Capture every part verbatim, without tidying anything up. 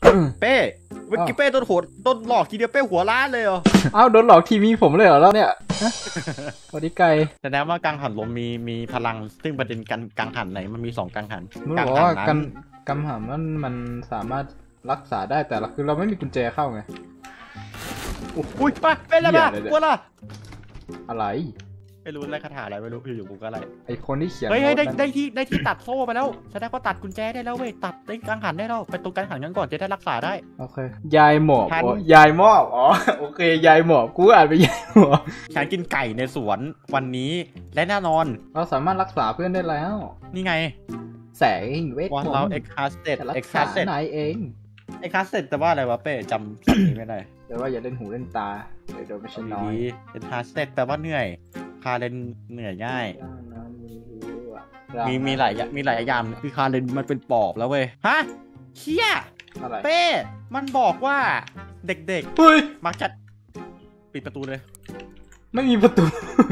เป้เมื่อกี้เป้โดนโหดโดนหลอกทีเดียวเป้หัวล้านเลยเหรอเอ้าโดนหลอกทีมีผมเลยเหรอแล้วเนี่ยสวัสดีไก่แสดงว่ากังหันลมมีมีพลังซึ่งประเด็นกันกังหันไหนมันมีสองกังหันมันบอกว่ากันกังหันมันมันสามารถรักษาได้แต่ละคือเราไม่มีกุญแจเข้าไงอุ้ยไปเป็นอะไรบ้างกลัวล่ะอะไรไม่รู้อะไรคาถาอะไรไม่รู้อยู่ๆกูก็อะไรไอคนที่เขียนเฮ้ยได้ได้ที่ได้ที่ตัดโซ่ไปแล้วแสดงว่าตัดกุญแจได้แล้วเว้ยตัดได้กังหันได้แล้วไปตรงกังหันกันก่อนจะได้รักษาได้โอเคยายหมอบยายหมอบอ๋อโอเคยายหมอบกูอ่านไปยายหมอบฉันกินไก่ในสวนวันนี้และแน่นอนเราสามารถรักษาเพื่อนได้แล้วนี่ไงแสงเวทมนต์เราเอ็กคาสเต็ดเอ็กคาสเต็ดไหนเองเอ็กคาสเต็ดแต่ว่าอะไรวะเป้จำสับนี้ไม่ได้แต่ว่าอย่าเล่นหูเล่นตาเดี๋ยวโดนไม่ใช่น้อยเอ็กคาสเต็ดแปลว่าเหนื่อยคาเรนเหนื่อยง่ายมีมีหลายมีหลายอย่างคือคาเรนมันเป็นปอบแล้วเว้ยฮะเชี่ยเป้มันบอกว่าเด็กๆมักจะปิดประตูเลยไม่มีประตู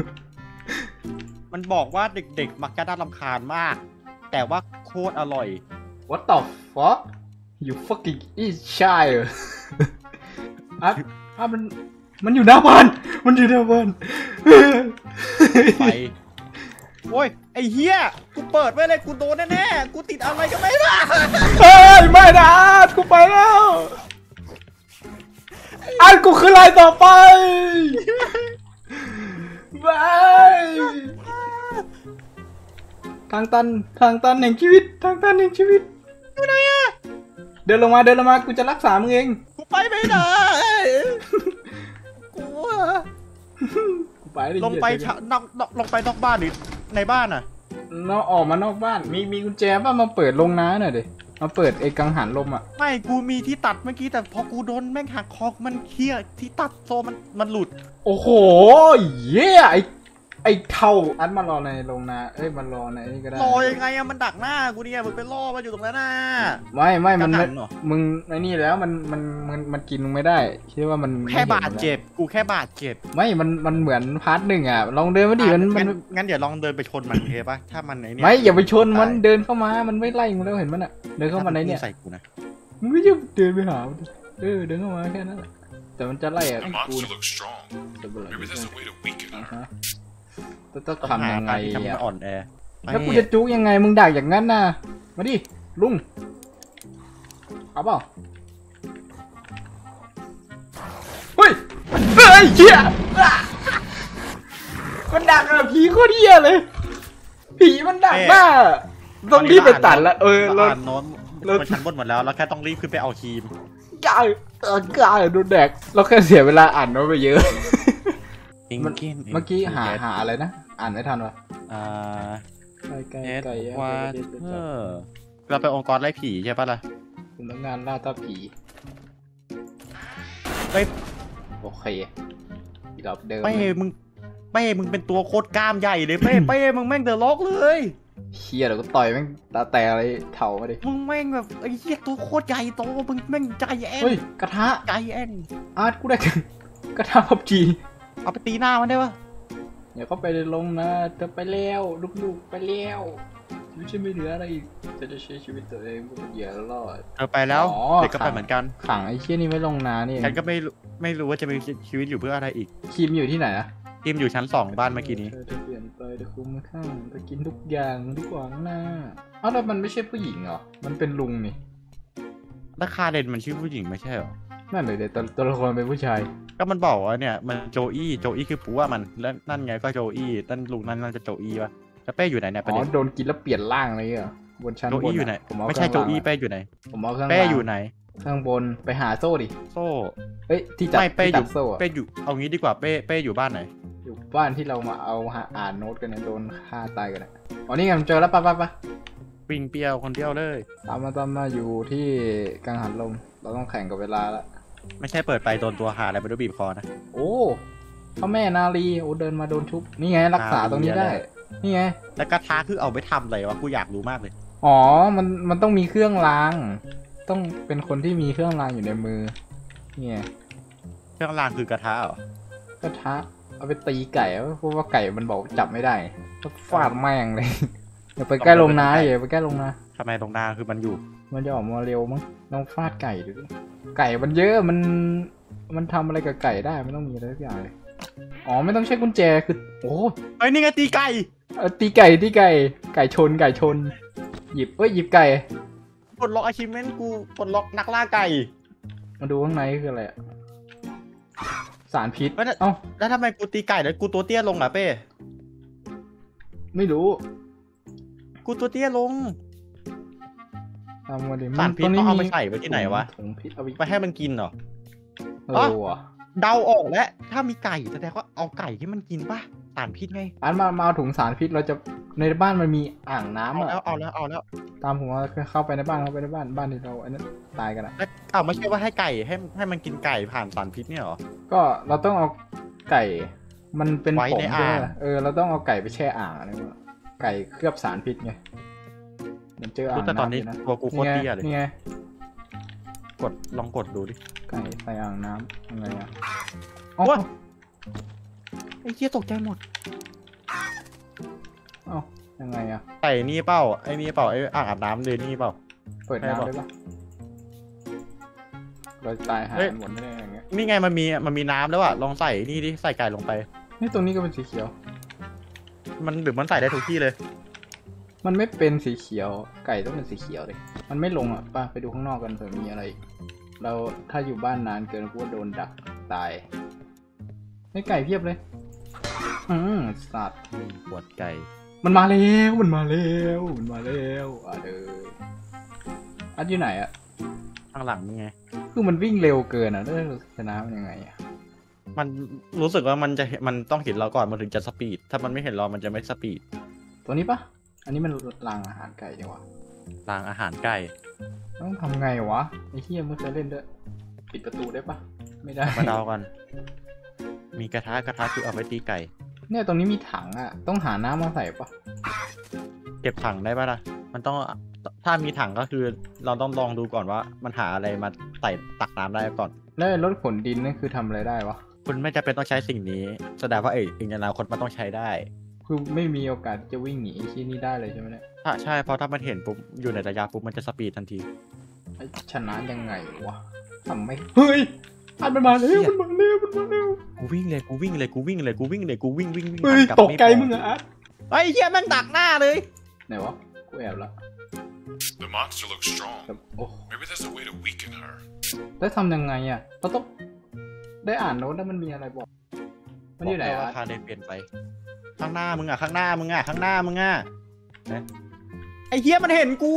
มันบอกว่าเด็กๆมักจะน่ารำคาญมากแต่ว่าโคตรอร่อย What the fuck you fucking eat child อ่ะอ่ะมันมันอยู่หน้าบ้านมันอยู่หน้าบ้านไปโอ้ยไอ้เหี้ยกูเปิดไว้เลยกูโดนแน่ๆกูติดอะไรก็ไม่ได้เฮ้ยไม่นะกูไปแล้วอันกูคืออะไรต่อไปบายทางตันทางตันแห่งชีวิตทางตันแห่งชีวิตอยู่ไหนอะเดินลงมาเดินลงมากูจะรักษามึงเองกูไปไม่ได้กูกูไปลงไปนอกลงไปนอกบ้านหรือในบ้านอะนอกออกมานอกบ้านมีมีกุญแจป่ะมาเปิดลงน้าหน่อยดิมาเปิดไอ้กังหันลมอ่ะไม่กูมีที่ตัดเมื่อกี้แต่พอกูโดนแม่งหักคอมันเคลียร์ที่ตัดโซมันมันหลุดโอ้โหเย้ไอไอเท่าอัดมารอในโรงนาเอ้ยมันรอในนี่ก็ได้รอยังไงอะมันดักหน้ากูเนี่ยมึงไปล่อมันอยู่ตรงนั้นน่ะไม่ไม่มันมึงในนี่แล้วมันมันมันมันกินมึงไม่ได้คิดว่ามันแค่บาดเจ็บกูแค่บาดเจ็บไม่มันมันเหมือนพาร์ทหนึ่งอ่ะลองเดินมาดิมันมันงั้นเดี๋ยวลองเดินไปชนมันโอเคปะถ้ามันไหนเนี่ยไม่อย่าไปชนมันเดินเข้ามามันไม่ไล่มึงแล้วเห็นมันอ่ะเดินเข้ามาในเนี่ยใส่กูนะมึงไม่จะเดินไปหาเออเดินเข้ามาแค่นั้นแหละแต่มันจะไล่อ่ะกูต้องทำยังไงอ่ะอ่อนแอแล้วกูจะจุกยังไงมึงดักอย่างนั้นน่ะมาดิลุงเอาเปล่าเฮ้ยเฮ้ยเหี้ยมันดักอะผีโคตรเหี้ยเลยผีมันดักหน้าต้องรีบไปตัดละเออเราโน้นเราชั้นบนหมดแล้วเราแค่ต้องรีบขึ้นไปเอาครีมกายเออกายโดนแดกเราแค่เสียเวลาอ่านโน้ตไปเยอะเมื่อกี้หาหาอะไรนะอ่านไม่ทันวะอ่าไก่ไก่ไก่ว่าเออเราไปองค์กรไล่ผีใช่ปะล่ะสำนักงานล่าตาผีไปโอเคดอกเดิมเป้มึงเป้มึงเป็นตัวโคตรกล้ามใหญ่เลยเป้เป้มึงแม่งเดอะล็อกเลยเชี่ยเราก็ต่อยแม่งตาแตกอะไรเถ่ามาดิมึงแม่งแบบไอ้เหี้ยตัวโคตรใหญ่โตมึงแม่งใจแอนเฮ้ยกระทะใจแอนอาร์ตกูได้กระทะพับจีเอาไปตีหน้ามันได้ปะเดี๋ยวเขาไปลงนะเธอไปแล้วลูกๆไปแล้วไม่ใช่ไม่เหลืออะไรอีกจะจะใช้ชีวิตตัวเองเพื่อเหยื่อรอดเธอไปแล้วเด็กก็ไปเหมือนกันขังไอ้เชี่ยนี่ไม่ลงนานี่ฉันก็ไม่ไม่รู้ว่าจะมีชีวิตอยู่เพื่ออะไรอีกคิมอยู่ที่ไหนอะคิมอยู่ชั้นสองบ้านเมื่อกี้นี้เธอเปลี่ยนไปเดี๋ยวคุมข้างไปกินทุกอย่างที่ขวางหน้าอ้าวแล้วมันไม่ใช่ผู้หญิงเหรอมันเป็นลุงนี่แล้วคาเรนมันชื่อผู้หญิงไม่ใช่เหรอนั่นเลยเดี๋ยวตัวละครเป็นผู้ชายก็มันบอกว่าเนี่ยมันโจอี้โจอี้คือผัวมันแล้วนั่นไงก็โจอี้นั่นลุงนั่นน่าจะโจอี้วะแล้วเป้อยู่ไหนเนี่ยอ๋อโดนกินแล้วเปลี่ยนร่างเลยเหรอบนชั้นโจอี้อยู่ไหนไม่ใช่โจอี้เป้อยู่ไหนผมเอาข้างเป้อยู่ไหนข้างบนไปหาโซ่ดิโซ่เอ้ยที่จับไม่เป้อยู่โซ่เป้อยู่เอางี้ดีกว่าเป้เป้อยู่บ้านไหนอยู่บ้านที่เรามาเอาอ่านโน้ตกันเนี่ยโดนฆ่าตายกันอ๋อนี่ไงมันเจอแล้วปะปะปะปิงเปียวคนเดียวเลยตามมาตามมาอยู่ที่กังหันลมเราต้องแข่งกับเวลาละไม่ใช่เปิดไปโดนตัวหาอะไรไปด้วยบีบคอนะโอ้พ่อแม่นาลีโอ้เดินมาโดนชุบนี่ไงรักษาตรงนี้ได้นี่ไงแล้วกระทะคือเอาไปทำอะไรวะกูอยากรู้มากเลยอ๋อมันมันต้องมีเครื่องรางต้องเป็นคนที่มีเครื่องรางอยู่ในมือเนี่ยเครื่องรางคือกระทะเหรอกระทะเอาไปตีไก่เพราะว่าไก่มันบอกจับไม่ได้ก็ฟาดแม่งเลยอย่าไปใกล้ลงนาอย่าไปใกล้ลงนาทำไมตรงหน้าคือมันอยู่มันจะออกมาเร็วมั้งลองฟาดไก่ดูไก่มันเยอะมันมันทำอะไรกับไก่ได้ไม่ต้องมีอะไรทุกอย่างเลยอ๋อไม่ต้องใช้กุญแจคือโอ้ไอ้นี่ไงตีไก่เออตีไก่ตีไก่ไก่ชนไก่ชนหยิบเอ้ยหยิบไก่ปลดล็อก achievement กูปลดล็อกนักล่าไก่มาดูข้างในคืออะไรสารพิษเอ้าแล้วทำไมกูตีไก่แล้วกูตัวเตี้ยลงอ่ะเป้ไม่รู้กูตัวเตี้ยลงทำมาดิสารพิษต้องเอาไปใส่ไว้ที่ไหนวะถุงพิษเอาไปให้มันกินเหรอเออเดาออกแล้วถ้ามีไก่แสดงว่าเอาไก่ที่มันกินป่ะสารพิษไงอันมามาถุงสารพิษเราจะในบ้านมันมีอ่างน้ำอ่ะเอาแล้วเอาแล้วตามผมว่าเข้าไปในบ้านเข้าไปในบ้านบ้านที่เราอันนั้นตายกันอ่ะอ้าวไม่ใช่ว่าให้ไก่ให้ให้มันกินไก่ผ่านสารพิษเนี่ยหรอก็เราต้องเอาไก่มันเป็นผงใช่ไหมเออเราต้องเอาไก่ไปแช่อ่างอะไรวะไก่เคลือบสารพิษไงมันเจออ่างน้ำนะตัวกูโคตรเตี้ยเลยนี่ไงกดลองกดดูดิไก่ใส่อ่างน้ำยังไงอ่ะอ๋อไอ้เหี้ยตกใจหมดอ๋อยังไงอ่ะใส่นี่เปล่าไอ้นี่เปล่าไอ้อ่างอาบน้ำเลยนี่เปล่าเปิดน้ำได้ปะเราตายหายหมดไม่ได้อย่างเงี้ยนี่ไงมันมีมันมีน้ำแล้วอ่ะลองใส่นี่ดิใส่ไก่ลงไปนี่ตรงนี้ก็เป็นสีเขียวมันหรือมันใส่ได้ทุกที่เลยมันไม่เป็นสีเขียวไก่ต้องเป็นสีเขียวเลยมันไม่ลงอ่ะป้าไปดูข้างนอกกันเผื่อมีอะไรเราถ้าอยู่บ้านนานเกินก็โดนดักตายให้ไก่เพียบเลยอืมสัตว์ปวดไก่มันมาแล้วมันมาแล้วมันมาแล้วอ่ะเด้ออัดอยู่ไหนอ่ะข้างหลังมึงไงคือมันวิ่งเร็วเกินอ่ะแล้วชนะมันยังไงอ่ะมันรู้สึกว่ามันจะมันต้องเห็นเราก่อนมันถึงจะสปีดถ้ามันไม่เห็นเรามันจะไม่สปีดตัวนี้ปะอันนี้มันรางอาหารไก่ดีกว่ารางอาหารไก่ต้องทำไงวะไอ้เหี้ยมึงเคยเล่นด้วยปิดประตูได้ปะไม่ได้มาเดากันมีกระทะกระทะคือเอาไปตีไก่เนี่ยตรงนี้มีถังอ่ะต้องหาน้ำมาใส่ปะเก็บถังได้ปะล่ะมันต้องถ้ามีถังก็คือเราต้องลองดูก่อนว่ามันหาอะไรมาใส่ตักน้ำได้ก่อนแล้วรถขนดินนั่นคือทำอะไรได้วะคุณไม่จำเป็นต้องใช้สิ่งนี้แสดงว่าเอ้ยอีกอนาคตมันต้องใช้ได้คือไม่มีโอกาสจะวิ่งหนีที่นี่ได้เลยใช่ไหมเนี่ยถ้าใช่เพราะถ้ามันเห็นปุ๊บอยู่ในระยะปุ๊บมันจะสปีดทันทีชนะยังไงวะทำไม่เฮ้ยอันมันมาเร็วมันมาเร็วมันมาเร็วกูวิ่งเลยกูวิ่งเลยกูวิ่งเลยกูวิ่งเลยกูวิ่งวิ่งวิ่งตกใจมึงอะไอ้เหี้ยแม่งดักหน้าเลยไหนวะกูแอบละ The monster looks strong. Maybe there's a way to weaken her. แล้วทำยังไงอ่ะเราต้องได้อ่านโน้ตแล้วมันมีอะไรบอกมันอยู่ไหนอ่ะคาเดนเปลี่ยนไปข้างหน้ามึงอ่ะข้างหน้ามึงอ่ะข้างหน้ามึงอ่ะไอ้เหี้ยมันเห็นกู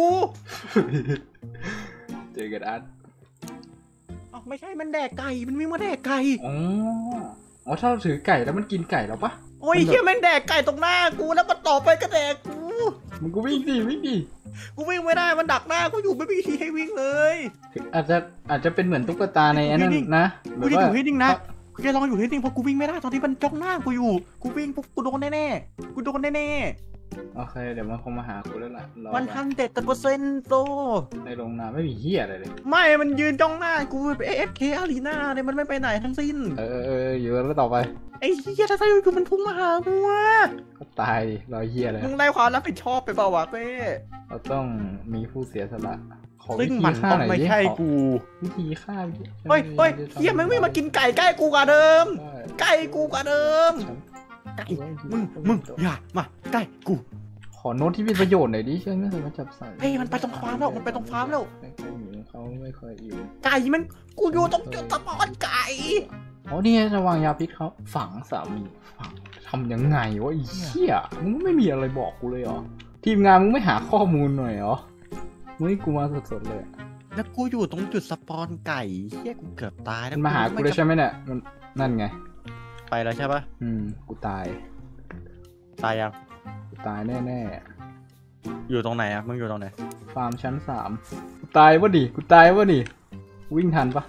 เจอกันอันอ๋อไม่ใช่มันแดกไก่มันวิ่งมาแดกไก่อ๋ออ๋อถ้าเราถือไก่แล้วมันกินไก่เราปะโอ้ยเหี้ยมันแดกไก่ตรงหน้ากูแล้วมันต่อไปก็แดกกูมึงก็วิ่งดิวิ่งดิกูวิ่งไม่ได้มันดักหน้ากูอยู่ไม่มีที่ให้วิ่งเลยอาจจะอาจจะเป็นเหมือนตุ๊กตาในอันนั้นนะกูจะอยู่ที่นิ่งนะกูจะลองอยู่ที่นิ่งเพราะกูวิ่งไม่ได้ตอนที่มันจ้องหน้ากูอยู่กูวิ่งปุ๊บกูโดนแน่ๆกูโดนแน่ๆโอเคเดี๋ยวมันคงมาหากูแล้วล่ะมันทันเด็ดแต่เปอร์เซ็นต์โตในโรงนาไม่มีเหี้ยอะไรเลยไม่มันยืนจ้องหน้ากูไป เอ เอฟ เค อารีนาเนี่ยมันไม่ไปไหนทั้งสิ้นเออเอออยู่แล้วต่อไปไอ้เหี้ยถ้าใช่กูมันพุ่งมาหากูอ่ะก็ตายดิรอยเหี้ยเลยมึงไล่ความรับผิดชอบไปเปล่าวะเป้เราต้องมีผู้เสียสละซึ่งมันต้องไม่ใช่กูวิธีฆ่าเฮ้ยเฮ้ยเหี้ยมันไม่มากินไก่ใกล้กูกว่าเดิมใกล้กูกว่าเดิมไก่มึงมึงอย่ามาใกล้กูขอโน้ตที่มีประโยชน์หน่อยดิเช่นไม่เคยมาจับใส่เฮ้ยมันไปตรงฟาร์มแล้วมันไปตรงฟาร์มแล้วเขาไม่เคยอยู่ไก่มันกูอยู่ตรงจุดสปอนไก่อ๋อนี่ระวังยาพิษเขาฝังสามีฝังทำยังไงวะไอ้เหี้ยมึงไม่มีอะไรบอกกูเลยเหรอทีมงานมึงไม่หาข้อมูลหน่อยเหรอมึงกูมาสดๆเลยแล้วกูอยู่ตรงจุดสปอนไก่เหี้ยกูเกือบตายแล้วมันมาหากูเลยใช่ไหมเนี่ยมันนั่นไงไปแล้วใช่ปะอืมกูตายตายยังกูตายแน่ๆอยู่ตรงไหนอะมึงอยู่ตรงไหนฟาร์มชั้นสามกูตายวะดิกูตายวะดิวิ่งทันปะ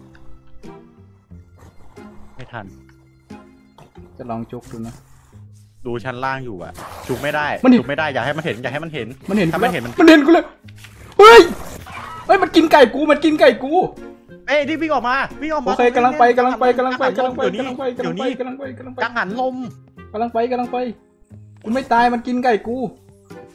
ไม่ทันจะลองจุกดูนะดูชั้นล่างอยู่อะจุกไม่ได้จุกไม่ได้อย่าให้มันเห็นอย่าให้มันเห็นมันเห็นถ้ามันเห็นมันมันเห็นกูเลยเฮ้ยเฮ้ยมันกินไก่กูมันกินไก่กูเอ้ยที่วิ่งออกมาวิ่งออกมาโอเคกำลังไปกำลังไปกำลังไปกำลังไปกำลังไปกำลังไปกำลังไปกำลังไปกังหันลมกำลังไปกำลังไปกูไม่ตายมันกินไก่กู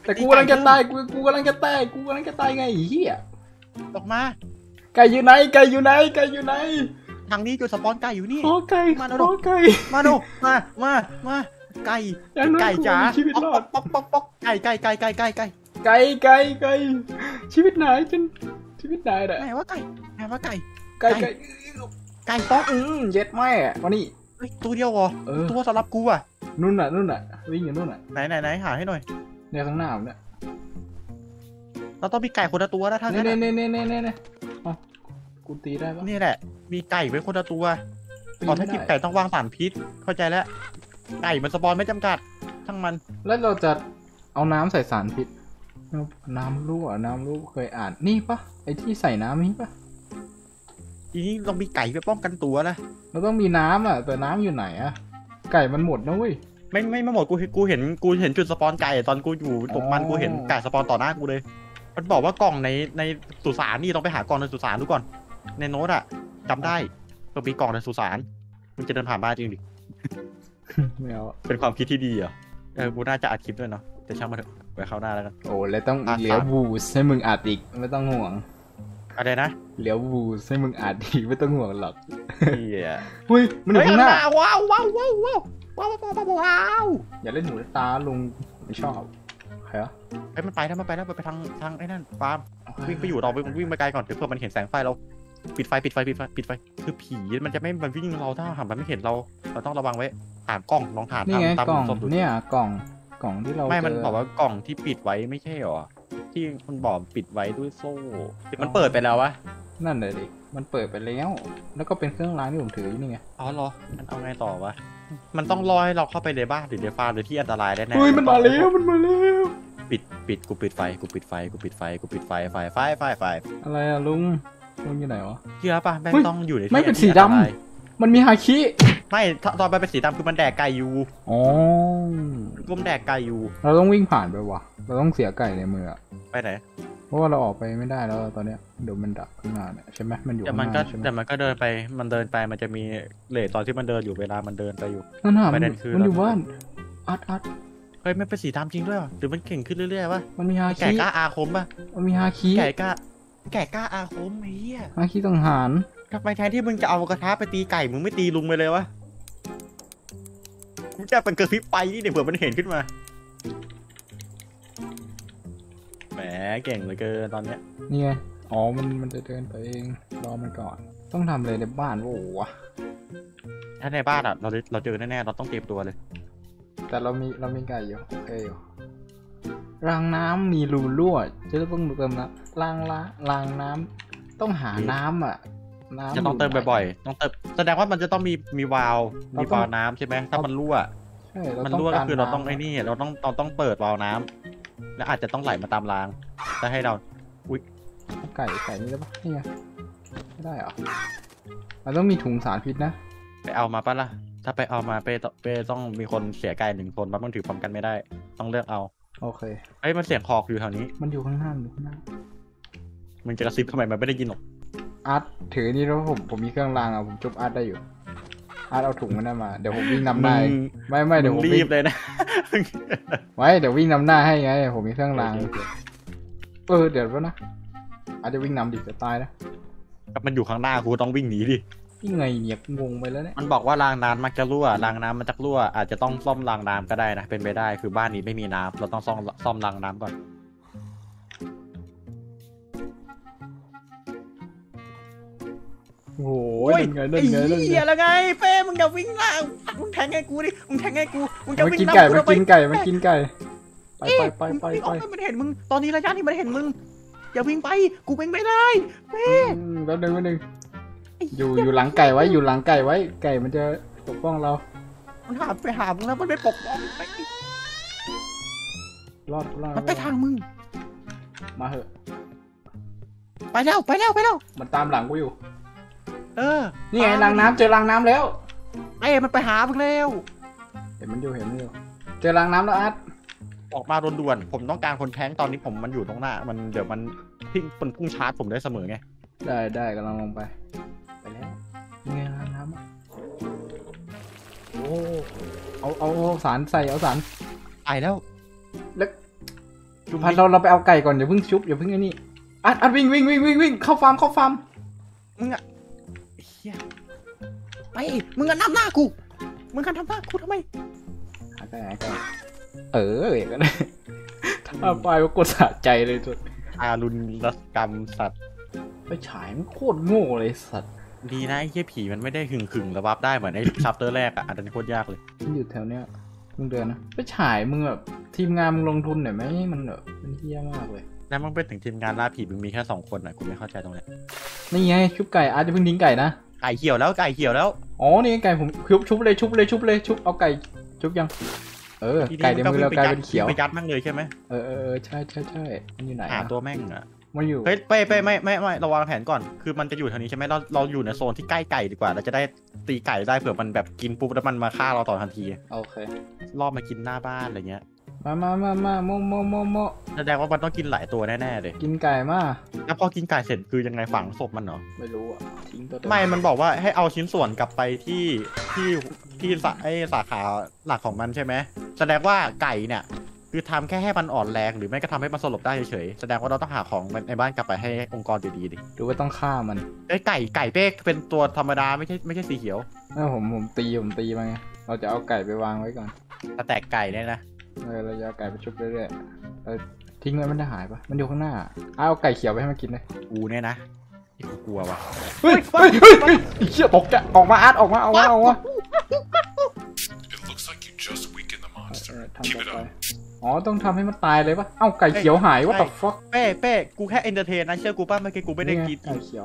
แต่กูกำลังจะตายกูกูกำลังจะตายกูกำลังจะตายไงไอ้เหี้ยออกมาไก่อยู่ไหนไก่อยู่ไหนไก่อยู่ไหนทางนี้จุดสปอนไก่อยู่นี่ขอไก่มาขดูอไก่มาดูมามามาไก่อย่างนั้นไก่จ๋ากูมีชีวิตรอดป๊อกป๊อกป๊อกไก่ไก่ไก่ไก่ไก่ไก่ไก่ไก่ไก่ชีวิตไหนจนชีวิตไหนแหละไหนว่าไก่ไหนว่าไก่ไก่ไก่ไก่ป๊อกอืมเย็ดแม่มานี่เฮ้ยตัวเดียวเหรอเออตัวสำหรับกูอ่ะนู่นน่ะนู่นน่ะวิ่งอยู่นู่นน่ะไหนไหนไหนหาให้หน่อยเนี่ยข้างหน้าผมเนี่ยเราต้องมีไก่คนละตัวนะท่านเน่นั้นเน่อะเน่เน่เน่เน่อ๋อกูตีได้ปะนี่แหละ มีไก่ไว้คนละตัวตีตอนถ้าไม่กินได้ไก่ต้องวางสารพิษ เข้าใจแล้ว ไก่มันสปอนไม่จำกัด ทั้งมันแล้วเราจะเอาน้ำใส่สารพิษน้ำรั่วน้ำรั่วเคยอ่านนี่ปะไอที่ใส่น้ำนี่ปะทีนี้เรามีไก่ไปป้องกันตัวนะเราต้องมีน้ำอ่ะแต่น้ำอยู่ไหนอ่ะไก่มันหมดนะเว้ยไม่ไม่ไม่หมดกูกูเห็นกูเห็นจุดสปอนไก่ตอนกูอยู่ตกมันอ๋อกูเห็นไก่สปอนต่อหน้ากูเลย มันบอกว่ากล่องในในสุสานนี่ต้องไปหากล่องในสุสานดูก่อน ในโน้ตอะจำได้ต้องมีกล่องในสุสานมึงจะเดินผ่านบ้านจริงดิไม่เอาเป็นความคิดที่ดีเหรอเออกูน่าจะอัดคลิปด้วยเนาะแต่ช่างมันเถอะไปเข้าหน้าแล้วกันโอ้แล้วต้องอ่ะเหลียวบูสให้มึงอัดอีกไม่ต้องห่วงอะไรนะเหลียวบูสให้มึงอัดอีกไม่ต้องห่วงหรอกเฮียเฮ้ยมันอยู่เฮ้ยข้างหน้าว้าวว้าวว้าวว้าวว้าวว้าวว้าวว้าวอย่าเล่นหูตาลุงไม่ชอบใครวะเฮ้ยมันไปแล้วมันไปแล้วมันไปทางทางไอ้นั่นฟาร์มวิ่งไปอยู่เราวิ่งวิ่งไปไกลก่อนเดี๋ยวเพื่อมันเห็นแสงไฟเราปิดไฟปิดไฟปิดไฟปิดไฟคือผีมันจะไม่มันวิ่งเราถ้าหากมันไม่เห็นเราเราต้องระวังไว้ถามกล้องลองถามนี่ไงตามกล่องศพดูเนี่ยกล่องกล่องที่เราไม่มันเจบอกว่ากล่องที่ปิดไว้ไม่ใช่หรอที่มันบอกปิดไว้ด้วยโซ่มันเปิดไปแล้ววะนั่นเลยดิมันเปิดไปแล้ว แล้วก็เป็นเครื่องรางที่ผมถืออยู่นี่ไงอ๋อเหรอมันเอาไงต่อวะมันต้องรอให้เราเข้าไปในบ้านหรือในฟาร์มหรือที่อันตรายได้แน่เฮ้ยมันมาแล้วมันมาแล้วปิดปิดกูปิดไฟกูปิดไฟกูปิดไฟกูปิดไฟไฟไฟไฟไฟอะไรอะลุงลุงอยู่ไหนวะเชื่อป่ะแม่งเฮ้ยต้องอยู่ในที่ไม่เป็นที่สีดำอันตรายมันมีฮาคิไม่ตตอนไปเป็นสีดำคือมันแดกไก่อยู่อ๋อก้มแดกไก่อยู่เราต้องวิ่งผ่านไปวะเราต้องเสียไก่ในมืออะไปไหนเพราะว่าเราออกไปไม่ได้แล้วตอนเนี้ยเดี๋ยวมันดักข้างหน้าเนี่ยใช่ไหมมันอยู่แต่ข้างมันหก็น้าใช่ไหมแต่มันก็เดินไปมันเดินไปมันจะมีเลทตอนที่มันเดินอยู่เวลามันเดินไปอยู่นั่นน่ะปมัระนเด็นคือมันอยู่เราบ้านอัดอัดเฮ้ยไม่เป็นสีดำจริงด้วยเหรอหรือมันเก่งขึ้นเรื่อยๆวะมันมีฮาแก่คิกล้าอาคมป่ะมันมีฮาคิแก่กล้าแก่กล้าอาคมไอ้เหี้ยฮาคิต้องหารทำไมแทนที่มึงจะเอากระทะไปตีไก่มึงไม่ตีลุงไปเลยวะกูจะเป็นกระพริบไปนี่เดี๋ยวเผื่อมันเห็นขึ้นมาแหมเก่งเหลือเกินตอนเนี้ยนี่ไงอ๋อมันมันจะเดินไปเองรอมันก่อน ต้องทำอะไรในบ้านโอ้โหวะถ้าในบ้านอ่ะเราเราเจอแน่ๆเราต้องเตรียมตัวเลยแต่เรามีเรามีไก่อยู่โอเคอยู่รางน้ำมีรูรั่วจะต้องเติมน้ำรางละรางน้ำต้องหาน้ำอ่ะน้ำจะต้องเติมบ่อยๆต้องเติมแสดงว่ามันจะต้องมีมีวาล์วมีวาล์วน้ำใช่ไหมถ้ามันรั่วใช่เรามันต้องรั่วก็คือเราน้ำต้องไอ้นี่เราต้องเราต้องเปิดวาล์วน้ำแล้วอาจจะต้องไหลมาตามรางจะให้เราไก่ไก่นี่ได้ปะนี่ไงไม่ได้เหรอมันต้องมีถุงสารพิษนะไปเอามาปะล่ะถ้าไปเอามาเป้ต้องเป้ต้องมีคนเสียไก่หนึ่งคนเพราะมันถือพร้อมกันไม่ได้ ต้องเลือกเอาโอเคเอ้ยมันเสียงคอกอยู่แถวนี้มันอยู่ข้างหน้ามันอยู่ข้างหน้ามึงจะกระซิบทำไมมันไม่ได้ยินหรอกอาร์ตถือนี่แล้วผมผมมีเครื่องรางอ่ะผมจุบอาร์ตได้อยู่อาร์ตเอาถุงมันได้มาเดี๋ยวผมวิ่งนำหน้าเองไม่ไม่เดี๋ยวผมรีวิ่งบเลยนะไว้เดี๋ยววิ่งนำหน้าให้ไงผมมีเครื่องรางเออเดี๋ยวก่อนนะอาจจะวิ่งนำดิจะตายนะกับมันอยู่ข้างหน้ากูต้องวิ่งหนีดิยังไงเนี่ยงงไปแล้วเนี่ยมันบอกว่ารางน้ำมักจะรั่วรางน้ำมันจะรั่วอาจจะต้องซ่อมรางน้ำก็ได้นะเป็นไปได้คือบ้านนี้ไม่มีน้ำเราต้องซ่อมซ่อมรางน้ำก่อนโอ้ยนั่นไงนั่นไงนั่นไอ้ไงเหี้ยแล้วไงเป้มึงอย่าวิ่งล่ะมึงแทงให้กูดิมึงแทงให้กูมึงจะมันวิ่งกินนำไก่กูมันทำไมกินไก่มันกินไก่ไปไปไปไปวิ่งไปออกให้มันเห็นมึงตอนนี้ระยะที่มันเห็นมึงอย่าวิ่งไปกูวิ่งไม่ได้เป้อืมแล้วหนึ่งแล้วหนึ่งอยู่อยู่หลังไก่ไว้อยู่หลังไก่ไว้ไก่มันจะปกป้องเรามันหาไปหามึงแล้วมันไม่ปกป้องรอดรอดมันไปทางมึงมาเหอะไปแล้วไปแล้วไปแล้วมันตามหลังกูอยู่เออนี่ไงรางน้ำเจอรางน้ำแล้วไอ้มันไปหามึงแล้วเห็นมันอยู่เห็นมันอยู่เจอรางน้ำแล้วอาร์ตออกมาด่วนๆผมต้องการคนแทงตอนนี้ผมมันอยู่ตรงหน้ามันเดี๋ยวมันพุ่งมันพุ่งชาร์จผมได้เสมอไงได้ได้กำลังลงไปไปแล้วนี่ไงรางน้ำอะโอ้เอาเอาเอาสารใส่เอาสารตายแล้วแล้วพันเราเราไปเอาไก่ก่อนอย่าเพิ่งชุบอย่าเพิ่งไอ้นี่อัดอัดวิ่งวิ่งวิ่งวิ่งวิ่งเข้าฟาร์มเข้าฟาร์มมึงอะเฮียไปมึงอะนำหน้ากูมึงกันทำหน้ากูทำไมหาไก่หาไก่เออก็ได้ถ้าไปว่ากดสะใจเลยสุดอารุณกรรมสัตว์ไปฉายมันโคตรโง่เลยสัตว์ดีนะไอ้เหี้ยผีมันไม่ได้หึงหึงระบับได้เหมือนไอ้ชัปเตอร์แรกอะอันนั้นโคตรยากเลยมันอยู่แถวเนี้ยมึงเดินนะไปฉายมึงแบบทีมงานมึงลงทุนหน่อยไหมมันแบบมันเฮี้ยมากเลยแล้วมันเป็นถึงทีมงานล่าผีมึงมีแค่สองคนอะกูไม่เข้าใจตรงนี้นี่ไงชุบไก่อาร์ตจะเพิ่งทิ้งไก่นะไก่เขียวแล้วไก่เขียวแล้วอ๋อนี่ไก่ผมชุบชุบเลยชุบเลยชุบเลยชุบเอาไก่ชุบยังเออไก่เดี๋ยวมือเรากลายเป็นเขียวไปยัดมั่งเลยใช่ไหมเออเออใช่ใช่ใช่มันอยู่ไหนหาตัวแม่งอะมันอยู่เฮ้ยเป้เป้ไม่ไม่ไม่เราวางแผนก่อนคือมันจะอยู่ทางนี้ใช่ไหมเราเราอยู่ในโซนที่ใกล้ไก่ดีกว่าเราจะได้ตีไก่ได้เผื่อมันแบบกินปุ๊บแล้วมันมาฆ่าเราต่อทันทีโอเครอบมากินหน้าบ้านอะไรเงี้ยมามามามาโมโมโมโมแสดงว่ามันต้องกินหลายตัวแน่ๆเลยกินไก่มาแล้วพอกินไก่เสร็จคือยังไงฝังศพมันเหรอไม่รู้อ่ะทิ้งตัวเดิไม่มันบอกว่าให้เอาชิ้นส่วนกลับไปที่ที่ที่สาไอสาขาหลักของมันใช่ไหมแสดงว่าไก่เนี่ยคือทำแค่ให้มันอ่อนแรงหรือไม่ก็ทำให้มันสลบได้เฉยๆแสดงว่าเราต้องหาของในบ้านกลับไปให้องค์กรดีๆดิหรือว่าต้องฆ่ามันไอยไก่ไก่เป้เป็นตัวธรรมดาไม่ใช่ไม่ใช่สีเขียวเออผมผมตีผมตีมาไงเราจะเอาไก่ไปวางไว้ก่อนแต่แตกไก่เนี่ยนะเออเราจะเอาไก่ไปชุบเรื่อยๆเออทิ้งไว้มันจะหายปะมันอยู่ข้างหน้าเอาไก่เขียวไปให้มันกินเลยกูเนี่ยนะที่กูกลัวว่ะเฮ้ยเฮ้ยเฮ้ยเฮ้ยเชี่ยตกใจออกมาอาร์ตออกมาออกมาออกมา It looks like you just weakened the เอ monster. อทำ Keep ต่อ it ไป up. อ๋อต้องทำให้มันตายเลยปะเอ้าไก่เขียวหายว่าใช่แต่ฟักเป้เป้กูแค่เอนเตอร์เทนนะเชื่อกูป่ะเมื่อกี้กูไม่ได้กรีดไก่เขียว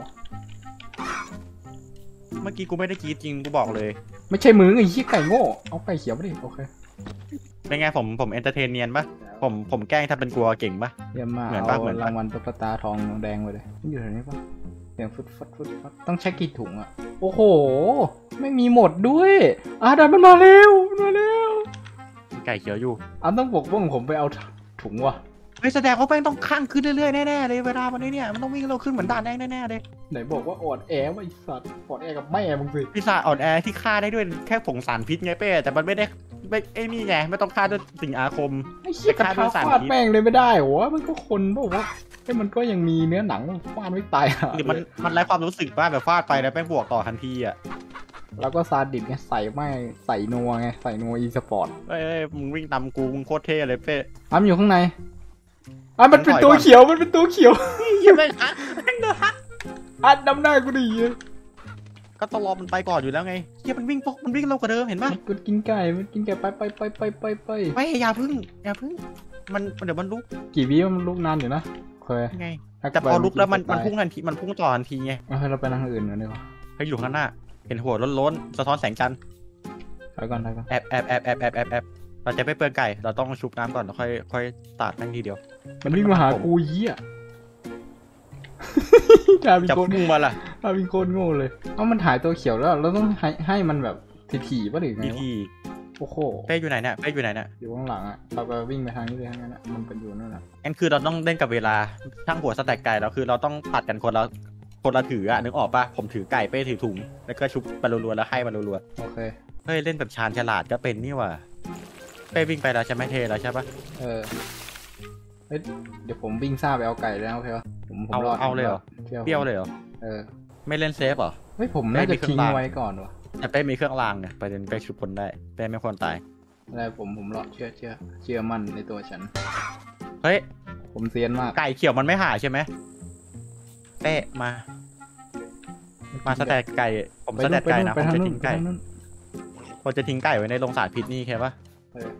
เมื่อกี้กูไม่ได้กรีดจริงกูบอกเลยไม่ใช่มือไอ้เหี้ยไก่โง่เอาไก่เขียวไปดิโอเคเป็นไงผมผมเอนเตอร์เทนเนียนปะผมผมแกล้งทำเป็นกลัวเก่งปะเยี่ยมมากเหมือนเอาปะเหมือนปะรางวัลตุ๊กตาทองแดงไปเลยมันอยู่แถวนี้ปะเสียงฟึดฟัดฟึดฟัดต้องใช้กี่ถุงอะโอ้โหไม่มีหมดด้วยอาร์ตมันมาเร็วมันมาเร็วไก่เขียวอยู่อาร์ตต้องปกป้องผมไปเอาถุงว่ะเฮ้ยแสดงว่าแป้งต้องข้างขึ้นเรื่อยๆแน่ๆเลยเวลามันนี้เนี่ยมันต้องวิ่งเร็วขึ้นเหมือนด่านแดงแน่ๆเลยไหนบอกว่าอ่อนแอวะไอ้สัตว์อ่อนแอกับแม่มึงสิพิซซ่าอ่อนแอที่ฆ่าได้ด้วยแค่ผงสารพิษไงเป้แต่มันไม่ได้ไม่ไอ้นี่ไงไม่ต้องฆ่าด้วยสิ่งอาคมไอ้เหี้ยกระทะฟาดแม่งเลยไม่ได้เหรอวะมันก็คนบอกว่าไอ้มันก็ยังมีเนื้อหนังฟาดไม่ตายอะหรือมันมันไร้ความรู้สึกป่ะแบบฟาดไปแล้วแป้งบวกต่อทันทีอ่ะแล้วก็ซาดิสไงใส่ไม่ใส่นัวไงใส่นัวอีสปอร์ตเอ้ยมึงวิ่งตามกูมึงโคตรเท่เลยเป้อ้ำอยู่ข้างในอ่ะมันเป็นตัวเขียวมันเป็นตัวเขียวยังไม่ฮักแม่งเดือดฮักอัดน้ำหน้ากูดิก็ต้องรอมันไปก่อนอยู่แล้วไงเฮียมันวิ่งปกมันวิ่งเร็วกว่าเดิมเห็นปะมันกินไก่มันกินไก่ไปไปไปไปไปไปไม่อย่าพึ่งอย่าพึ่งมันเดี๋ยวมันลุกกี่วิมันลุกนานอยู่นะโอเคไงแต่พอลุกแล้วมันมันพุ่งทันทีมันพุ่งต่อทันทีไงเอาให้เราไปทางอื่นกันดีกว่าให้อยู่ข้างหน้าเห็นหัวล้นๆสะท้อนแสงจันทร์ไปก่อนไปก่อนแอบแอบแอบแอบแอบแอบแอบเราจะไม่เปลืองไก่เราต้องชุบน้ำก่อนแล้วค่อยค่อยตัดนั่งทีเดียวมันวิ่งมาหากูเหี้ยดาวินจะโคนพุ่งมาล่ะดาวินโคนโง่เลยเอ้ามันหายตัวเขียวแล้วเราต้องให้ให้มันแบบถี่ๆป่ะหรือไงทีวะทีโอ้โหเป้อยู่ไหนเนี่ยเป้อยู่ไหนเนี่ยอยู่ข้างหลังอ่ะเราก็วิ่งไปทางนี้เลยทั้งนั้นอะมันเป็นอยู่นั่นแหละงั้นคือเราต้องเล่นกับเวลาช่างหัวสแต็กไก่แล้วคือเราต้องตัดกันคนละคนละถืออะนึกออกปะผมถือไก่เป้ถือถุงแล้วก็ชุบไปรัวๆแล้วให้มันรัวโอเคๆเฮ้ยเล่นแบบชาญฉลาดก็เป็นนี่ว่ะเป้วิ่งไปแล้วใช่ไหมเทแล้วใช่ปะเออเฮ้ยเดี๋ยวผมวิ่งซ่าไปเอาไก่แล้วโอเคปะผมผมเอารอดเอาเลยเหรอชื่ผมเปรี้ยวเลยเหรอเออไม่เล่นเซฟเหรอเฮ้ยผมน่าจะทิ้งไว้ก่อนวะแต่เป้มีเครื่องรางไงประเด็นเป้ชุบคนได้เป้ไม่ควรตายอะไรผมผมรอดเชื่อเชื่อเชื่อมั่นในตัวฉันเฮ้ยผมเซียนมากไก่เขียวมันไม่หายใช่ไหมเป้มา มาสแต็กไก่ผมไปสนู่แต็นกไปไก่นู่นนะไปผมทางจะนู้นทิ้งไปไก่ทางนู้นผมจะทิ้งไก่ไว้ในโรงสารพิษนี่แค่ปะเออ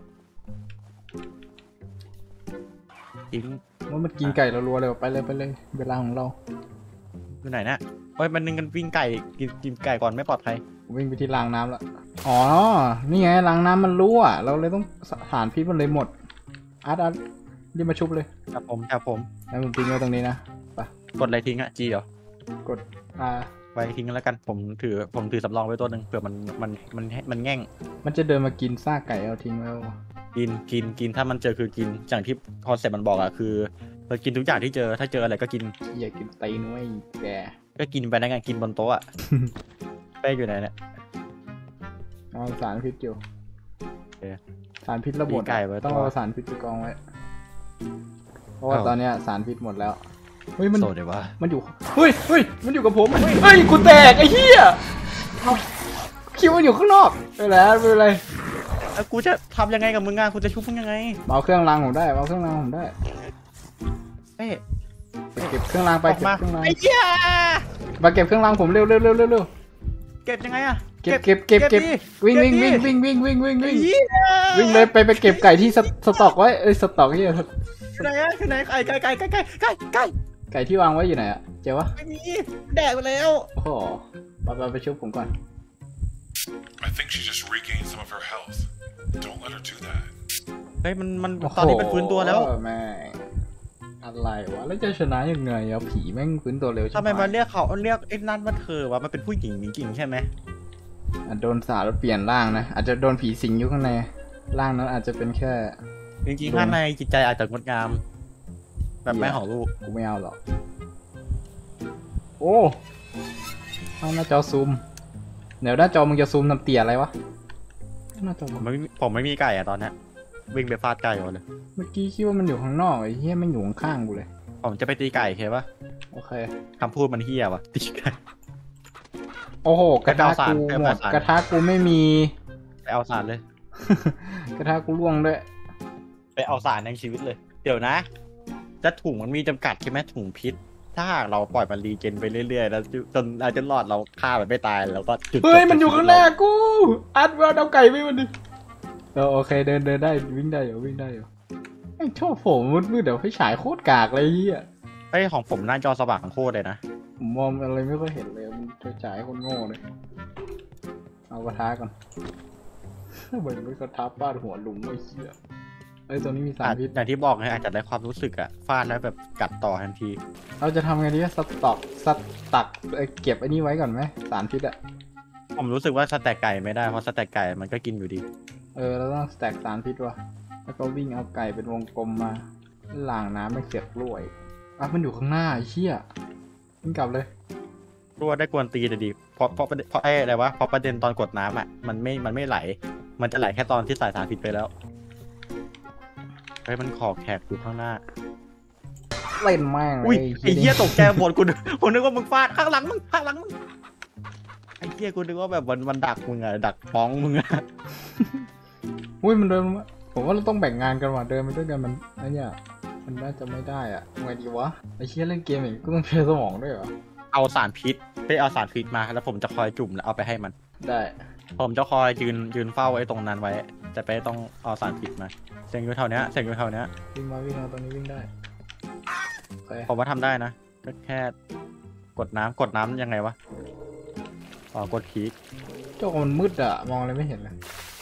ทิ้งว่ามันกินไก่เรารัวเลยว่ะไปเลยไปเลยเวลาของเราอยู่ไหนนะเฮ้ยมันนึงกันวิ่งไก่กินกินไก่ก่อนไม่ปลอดภัยวิ่งไปที่รางน้ำแล้วอ๋อนี่ไงรางน้ำมันรั่วเราเลยต้องสารพิษมันเลยหมดอาร์ตอาร์ตรีบมาชุบเลยจับผมจับผมแล้วผมทิ้งไว้ตรงนี้นะกดอะไรทิ้งอะจีเหรอกดอ่าไว้ทิ้งแล้วกันผมถือผมถือสำรองไว้ตัวหนึ่งเผื่อมันมันมันมันแง่งมันจะเดินมากินซากไก่เอาทิ้งไว้แล้วกินกินกินถ้ามันเจอคือกินอย่างที่คอนเซ็ปต์มันบอกอะคือเรากินทุกอย่างที่เจอถ้าเจออะไรก็กินอย่ากินตีนไว้แกก็กินไปนะไงกินบนโต๊ะอะ เป้อยู่ไหนเนี่ยเอาสารพิษอยู่โอเคสารพิษระบมีบไก่ไว้ต้องตัวเอาสารพิษไปกองไว้ราะว่าตอนเนี้ยสารพิษหมดแล้วเฮ้ยมันโสดเลยวะมันอยู่เฮ้ยเฮ้ยมันอยู่กับผมเฮ้ยกูแตกไอ้เหี้ยคิดว่าอยู่ข้างนอกไม่แล้วไม่เป็นไรแล้วกูจะทำยังไงกับมึงอ่ะกูจะชุบมึงยังไงเอาเครื่องรางผมได้เอาเครื่องรางผมได้เอ้ยไปเก็บเครื่องรางไปออกเก็บมาเครื่องรางไอ้เหี้ยมาเก็บเครื่องรางผมเร็วเร็วเร็วเร็วเร็วเก็บยังไงอ่ะเก็บเก็บเก็บเก็บดิวิ่งวิ่งเก็วิ่งบดิวิ่งวิ่งวิ่งวิ่งวิ่งไอ้เหี้ยวิ่งเลยไปไปเก็บไก่ที่สสต็อกไว้เอ้ยสต็อกที่อยู่ไหนอ่ะอยู่ไหนไก่ไก่ไก่ไก่ไก่ไก่ไก่ไก่ที่วางไว้อยู่ไหนอะเจ้าวะไม่มีแดกไปแล้วโอ้โหไปไปไปชุบผมก่อน I think she just regained some of her health. Don't let her do that. เฮ้ยมันมันโอ้โหตอนนี้เป็นฟื้นตัวแล้วแม่งอะไรวะแล้วจะชนะยังไงอะผีแม่งฟื้นตัวเร็วใช่ทำไหไมมันเรียกเขาเรียกไอ้นั่นว่าเธอวะมันเป็นผู้หญิงจริงๆใช่ไหมอาจโดนสาแล้วเปลี่ยนร่างนะอาจจะโดนผีสิงอยู่ข้างในร่างนั้นอาจจะเป็นแค่จริงๆข้างในจิตใจอาจจะงดงาม แบบแม่ของลูกกูไม่เอาหรอกโอ้เอาหน้าจอซูมเดี๋ยวหน้าจอมึงจะซูมทำเตี่ยอะไรวะหน้าจอผมไม่มีผมไม่มีไก่อะตอนเนี้ยวิ่งไปฟาดไก่ก่อนเลยเมื่อกี้คิดว่ามันอยู่ข้างนอกไอ้เหี้ยมันอยู่ข้างๆกูเลยผมจะไปตีไก่เคปะโอเคคำพูดมันเฮี้ยวะตีไก่โอ้โหกระทะไปเอาสารกูไปเอาหมดสารกระทะกูไม่มีไปเอาสารเลยกระทะกูล่วงด้วยไปเอาสารในชีวิตเลย เดี๋ยวนะจะถุงมันมีจำกัดใช่ไหมถุงพิษ ถ้าหากเราปล่อยมันรีเจนไปเรื่อยๆแล้วจนอาจจะรอดเราฆ่ามันไม่ตายแล้วก็จุดเฮ้ยมันอยู่ข้างหน้ากูอัดว่าเอาไก่ไม่มันดิเออโอเคเดินเดินได้วิ่งได้อยู่วิ่งได้อยู่ไอ้ชอบผมมืดๆเดี๋ยวให้ฉายโคตรกากเลยเฮียไอ้ยของผมหน้าจอสว่างโคตรเลยนะผมมองอะไรไม่ค่อยเห็นเลยมันจะฉายคนโง่เลยเอากระทะก่อนเหมือนเป็นกระทะฟาดหัวลุงไอ้เหี้ยไอ้ตัวนี้มีสารพิษอย่างที่บอกไงอาจจะได้ความรู้สึกอะฟาดแล้วแบบกัดต่อทันทีเราจะทำไงดีสต็อกสตักเอ้ยเก็บไอ้นี่ไว้ก่อนไหมสารพิษอะผมรู้สึกว่าสแต็กไก่ไม่ได้เพราะสแต็กไก่มันก็กินอยู่ดีเออเราต้องสแต็กสารพิษว่ะแล้วก็วิ่งเอาไก่เป็นวงกลมมาล้างน้ำไม่เสียบกล้วยอ่ะมันอยู่ข้างหน้าไอ้เหี้ยวิ่งกลับเลยรั่วได้กวนตีแต่ดีเพราะเพราะเพราะไอ้อะไรวะเพราะประเด็นตอนกดน้ำอะมันไม่มันไม่ไหล มันจะไหลแค่ตอนที่ใส่สารพิษไปแล้วไอ้ยมันขอบแขกอยู่ข้างหน้าเล่นแม่งอุ้ยเลยไอ้เหี้ยตกใจหมดกูนึกกูนึกว่ามึงฟาดข้างหลังมึงข้างหลังมึงไอ้เหี้ยกูนึกว่าแบบมันมันดักมึงอะดักป้องมึงอะอุ้ยมันเดินมาผมว่าเราต้องแบ่งงานกันว่ะเดินไปด้วยกันมันไอ้เนี่ยมันน่าจะไม่ได้อ่ะไงดีวะไอ้เชี่ยเล่นเกมอย่างนี้ก็ต้องใช้สมองด้วยเหรอเอาสารพิษไปเอาสารพิษมาแล้วผมจะคอยจุ่มแล้วเอาไปให้มันได้ผมจะคอยยืนยืนเฝ้าไอ้ตรงนั้นไว้แต่ไปต้องเอาสารพิษมาเสียงอยู่แถวเนี้ยเสียงอยู่แถวเนี้ยวิ่งมาวิ่งมาตรงนี้วิ่งได้โอเคผมว่าทำได้นะก็แค่กดน้ำกดน้ำยังไงวะอ๋อกดคลิกโจ้มันมืดอ่ะมองอะไรไม่เห็นเลย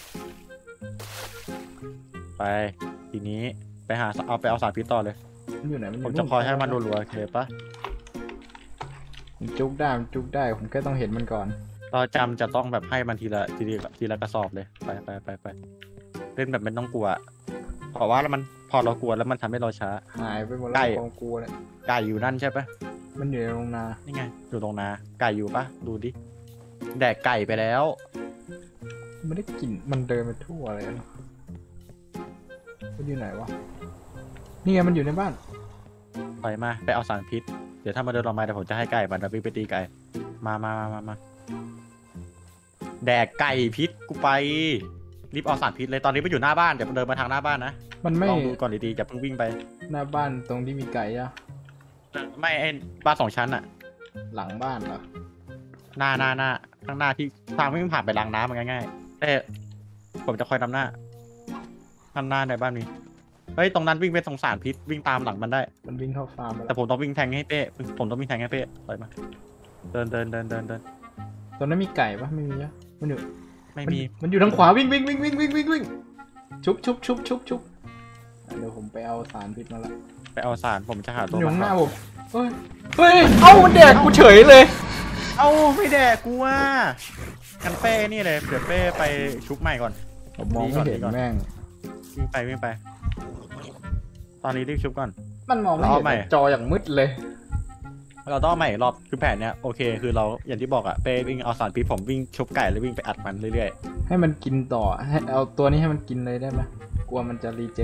ไปทีนี้ไปหาเอาไปเอาสารพิษต่อเลยมันอยู่ไหนมันอผมยู่จะคอยให้มันรัวๆโอเคปะมันจุกได้มันจุกได้ผมแค่ต้องเห็นมันก่อนเราจำจะต้องแบบให้มันทีละทีละทีละกระสอบเลยไปไปไปไปเล่นแบบไม่ต้องกลัวเพราะว่าแล้วมันพอเรากลัวแล้วมันทำให้เราช้าหายไปหมดใกแล้วล้ความกลัวเนี่ยไก่อยู่นั่นใช่ปะมันอยู่ในโรงนานี่ไงอยู่ตรงนาไก่อยู่ปะดูดิแดกไก่ไปแล้วไม่ได้กลิ่นมันเดินไปทั่วเลยนะมันอยู่ไหนวะนี่ไงมันอยู่ในบ้านไปมาไปเอาสารพิษเดี๋ยวถ้ามาเดินออกมาเดี๋ยวผมจะให้ไก่มันวิ่งไปตีไก่มามามามามาแดกไก่พิษกูไปรีบเอาสารพิษเลยตอนนี้ไปอยู่หน้าบ้านเดี๋ยวเดินมาทางหน้าบ้านนะมันไม่ลองดูก่อนดีๆอย่าเพิ่งวิ่งไปหน้าบ้านตรงที่มีไก่อะไม่ไอ้บ้านสองชั้นอะหลังบ้านเหรอหน้าหน้าหน้าข้างหน้าที่ทางวิ่งผ่านไปล้างน้ำมันง่ายๆแต่ผมจะคอยนำหน้าข้างหน้าในบ้านนี้เฮ้ยตรงนั้นวิ่งไปตรงสารพิษวิ่งตามหลังมันได้มันวิ่งเข้าฟาร์มไปแต่แล้วผมต้องวิ่งแทงให้เป้ผมต้องวิ่งแทงให้เป้ปล่อยมาเดินเดินเดินเดินเดินตอนนั้นมีไก่ปะไม่มีอะมันอยู่ไม่มีมันอยู่ทางขวาวิ่งวิ่งวิ่งวิ่งวิ่งวิ่งวิ่งชุบชุบชุบชุบชุบอ่ะเดี๋ยวผมไปเอาสารพิษมาละไปเอาสารผมจะหามัตันวอยู่มัข้างหน้าก่อนผมเฮ้ยเฮ้ยเอ้ามันแดกกูเฉยเลยเอาไม่แดกกูว่ากันเป้นี่เลยเดี๋ยวเป้ไปชุบใหม่ก่อนผมมองไม่เห็นแม่งวิ่งไปวิ่งไป ตอนนี้รีบชุบก่อนมันมองไม่เอาเห็นใหม่จออย่างมืดเลยเราต้องเอาใหม่รอบคือแผนเนี้ยโอเคคือเราอย่างที่บอกอะเป้วิ่งเอาสารพิษผมวิ่งชุบไก่แล้ววิ่งไปอัดมันเรื่อยให้มันกินต่อให้เอาตัวนี้ให้มันกินเลยได้ไหมกลัวมันจะรีเจนอะๆ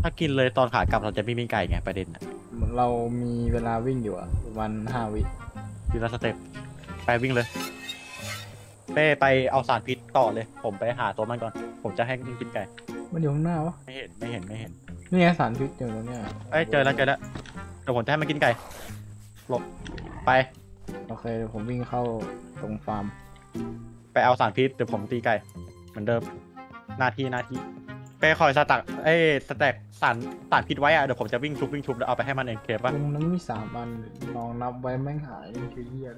ถ้ากินเลยตอนขากลับเราจะไม่มีไก่ไงประเด็นอะเรามีเวลาวิ่งอยู่อะวันห้าวิทีละสเต็ปไปวิ่งเลยเป้ไปเอาสารพิษต่อเลย ผมไปหาตัวมันก่อน ผมจะให้มันกินไก่มันอยู่ข้างหน้าวะไม่เห็นไม่เห็นไม่เห็นนี่ไงสารพิษอยู่ตรงเนี้ยเอ้ยเจอแล้วเจอแล้วเดี๋ยวผมจะให้มันกินไก่หลบไปโอเคเดี๋ยวผมวิ่งเข้าตรงฟาร์มไปเอาสารพิษเดี๋ยวผมตีไก่เหมือนเดิมหน้าที่หน้าที่ไปคอยสตักเอ้ยสแต็กสารสารพิษไว้อะเดี๋ยวผมจะวิ่งชุบวิ่งชุบแล้วเอาไปให้มันเองเคปะตรงนั้นมีสามอันลองนับไว้แม่งหายนี่คือเหี้ยเลย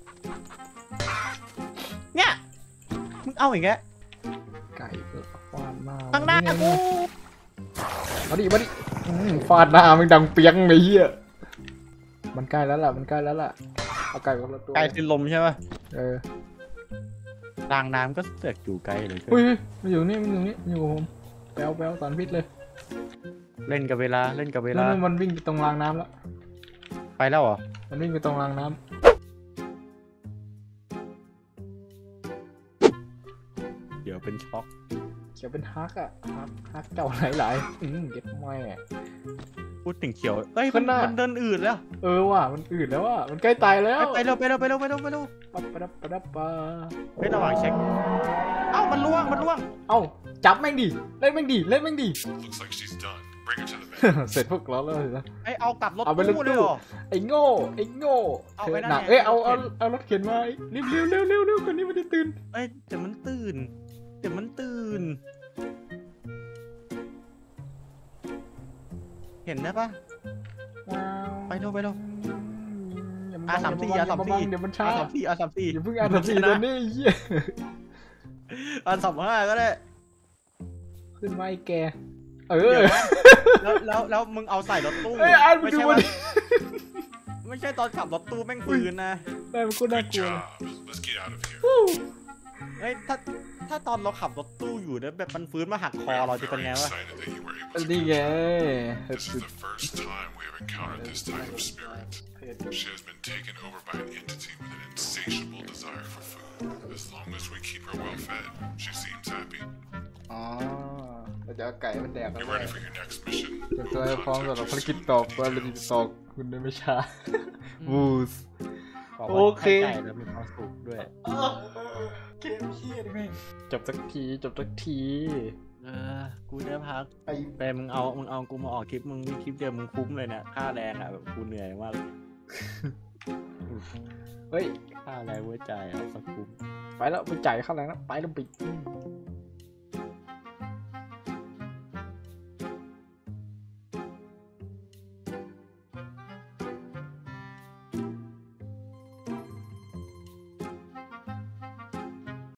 เนี่ยมึงเอาอย่างเงี้ยไก่เปิดฟาดหน้าข้างหน้ากูมาดิมาดิอืมฟาดหน้ามันดังเปียงเลยเหี้ยมันใกล้แล้วล่ะมันใกล้แล้วล่ะเอาไก่คนละตัวไก่สิ้นลมใช่ปะเออรางน้ำก็เสือกอยู่ไกลเลยเฮ้ยมันอยู่นี่มันอยู่นี่มันอยู่กับผมแปลวแปลวสารพิษเลยเล่นกับเวลาเล่นกับเวลานั่นมันวิ่งไปตรงรางน้ำแล้วไปแล้วเหรอมันวิ่งไปตรงรางน้ำเดี๋ยวเป็นช็อกเขียวเป็นฮักอะฮักฮักเจ้าหลายๆอืมเก็บแม่พูดถึงเขียวเอ้ยข้างหน้ามัมันเดินอืดแล้วเออว่ะมันอืดแล้วว่ะมันใกล้ตายแล้วไปเร็วไปเร็วไปเร็วไปเร็วไปเร็วปั๊บปั๊บปั๊บปั๊บเฮ้ยระหว่างเช็คเอ้ามันล่วงมันล่วงเอ้าจับแม่งดิเล่นแม่งดิเล่นแม่งดิ Looks like she's done. Bring her to the vet. เสร็จพวกเราแล้วสินะไอ้เอากลับรถเอาไปรถตู้ตู้เลยเหรอไอ้โง่ไอ้โง่เอาเธไปอนั่นหนักไงเอ้ยเอาเอารถเข็นเอารถเข็นมาเร็วเร็วเร็วเร็วเร็วคนนี้มันจะตื่นเอ้ยเดี๋ยวมันตื่นเดี๋ยวมันตื่น เห็นได้ปะว้าวไปเร็วไปเร็วอย่าอาสามสี่อาสามสี่เดี๋ยวมันช้าอาสามสี่อาสามสี่อย่าเพิ่งอาสามสี่ตอนนี้เหี้ยอาสามห้าก็ได้ขึ้นมาไอ้แกเอเดี๋อยวนะแล้วแล้วแล้วมึงเอาใส่รถตู้เอ้ยอ่านไปไม่ดูใช่มัว่าน ไม่ใช่ตอนขับรถตู้แม่งปืนนะแม่งมันก็น่า Good กลัว job. Let's get out of here. เฮ้ยถ้าถ้าตอนเราขับรถตู้อยู่แล้วแบบมันฟื้นมาหักคอ We เรา are จะเป็น very ไงวะ excited that you were able to นี่ไง This is the first time we have encountered this type of spirit. She has been taken over by an entity with an insatiable desire for food. As long as we keep her well fed, she seems happy. อ๋อเราจะเอาไก่มันแดก You ready for your next mission? เตรียมตัวให้พร้อมสำหรับภารกิจต่อไปเราจะติดต่อคุณได้ไม่ช้าบูสบอกโอว่าเคให้ใจแล้วมีความสุขด้วยเกมเฮียดิแม่งจบสักทีจบสักทีเออ กูได้พักไอ้แต่มึงเอา มึงเอากูมาออกคลิป มึงมีคลิปเดียวมึงคุ้มเลยเนี่ย ค่าแรงอ่ะแบบกูเหนื่อยมากเฮ้ยค่าแรงไว้ใจายอ่ะสักคุ้มไปแล้วไปจ่ายค่าแรงแล้วไปแล้วไป